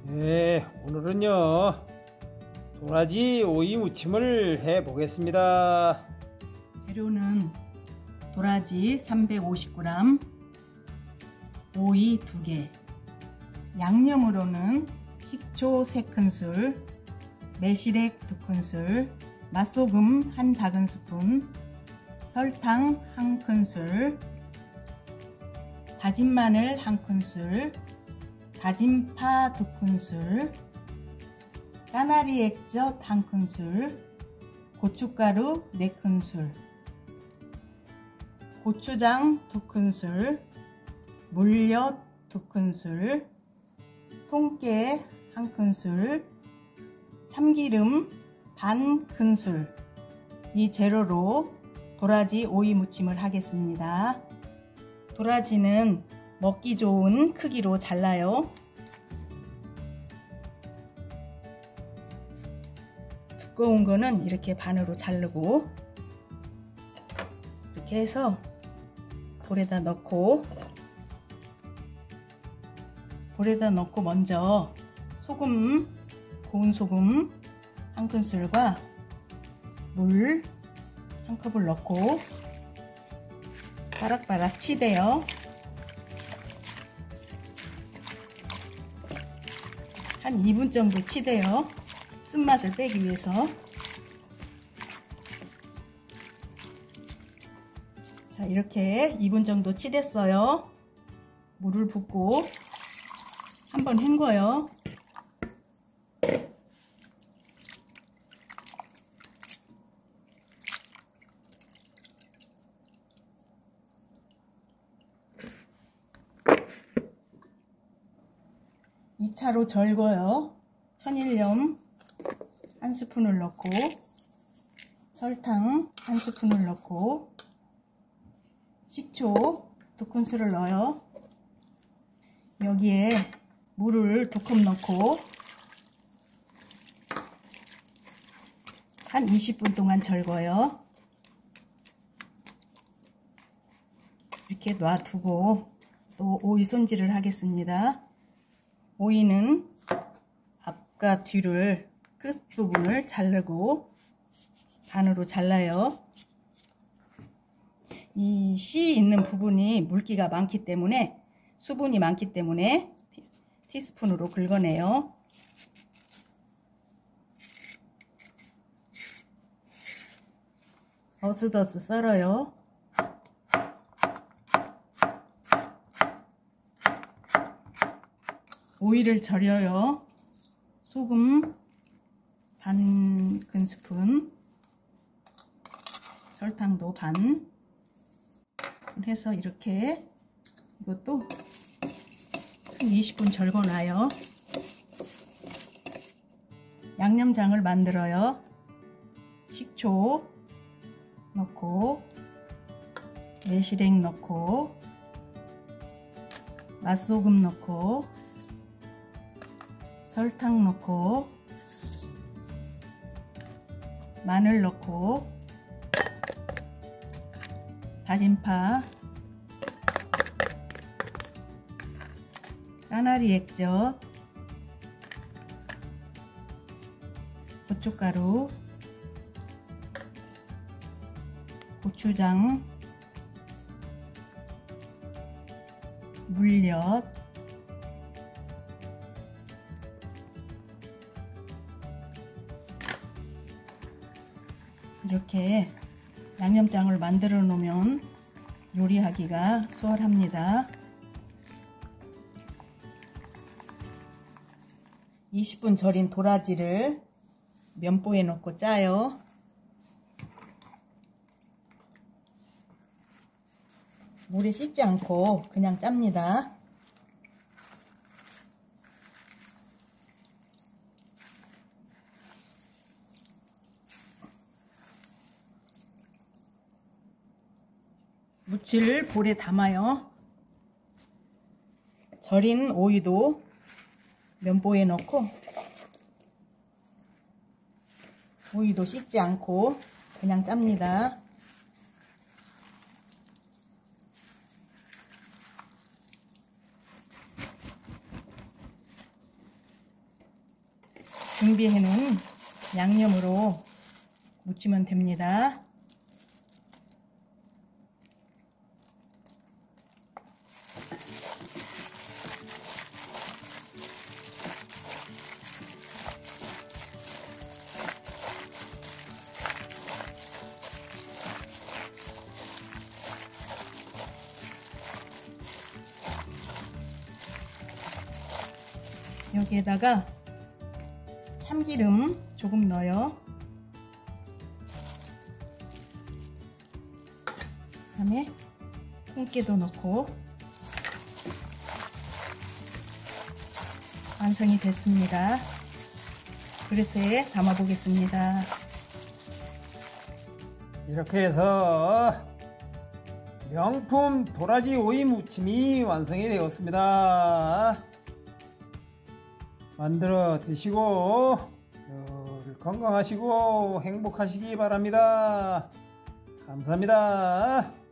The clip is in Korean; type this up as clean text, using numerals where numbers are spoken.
네, 오늘은요 도라지 오이 무침을 해 보겠습니다. 재료는 도라지 350g, 오이 2개, 양념으로는 식초 3큰술, 매실액 2큰술, 맛소금 1 작은 스푼, 설탕 1큰술, 다진 마늘 1큰술, 다진 파 2큰술, 까나리 액젓 1큰술, 고춧가루 4큰술, 고추장 2큰술, 물엿 2큰술, 통깨 1큰술, 참기름 반 큰술. 이 재료로 도라지 오이 무침을 하겠습니다. 도라지는 먹기 좋은 크기로 잘라요. 두꺼운 거는 이렇게 반으로 자르고, 이렇게 해서 볼에다 넣고 먼저 소금, 고운 소금 1큰술과 물 1컵을 넣고 바락바락 치대요. 한 2분 정도 치대요. 쓴맛을 빼기 위해서. 자, 이렇게 2분 정도 치댔어요. 물을 붓고 한번 헹궈요. 이 차로 절거요. 천일염 1스푼을 넣고, 설탕 1스푼을 넣고, 식초 2큰술을 넣어요. 여기에 물을 2컵 넣고 한 20분 동안 절거요. 이렇게 놔두고 또 오이 손질을 하겠습니다. 오이는 앞과 뒤를 끝부분을 자르고 반으로 잘라요. 이 씨 있는 부분이 물기가 많기 때문에, 수분이 많기 때문에 티스푼으로 긁어내요. 어슷어슷 썰어요. 오이를 절여요. 소금 반 큰스푼, 설탕도 반 해서 이렇게 이것도 한 20분 절거놔요. 양념장을 만들어요. 식초 넣고, 매실액 넣고, 맛소금 넣고, 설탕 넣고, 마늘 넣고, 다진 파, 까나리 액젓, 고춧가루, 고추장, 물엿, 이렇게 양념장을 만들어 놓으면 요리하기가 수월합니다. 20분 절인 도라지를 면보에 넣고 짜요. 물에 씻지 않고 그냥 짭니다. 무칠 볼에 담아요. 절인 오이도 면보에 넣고, 오이도 씻지 않고 그냥 짭니다. 준비해 놓은 양념으로 무치면 됩니다. 여기에다가 참기름 조금 넣어요. 그다음에 통깨도 넣고 완성이 됐습니다. 그릇에 담아 보겠습니다. 이렇게 해서 명품 도라지 오이 무침이 완성이 되었습니다. 만들어 드시고 늘 건강하시고 행복하시기 바랍니다. 감사합니다.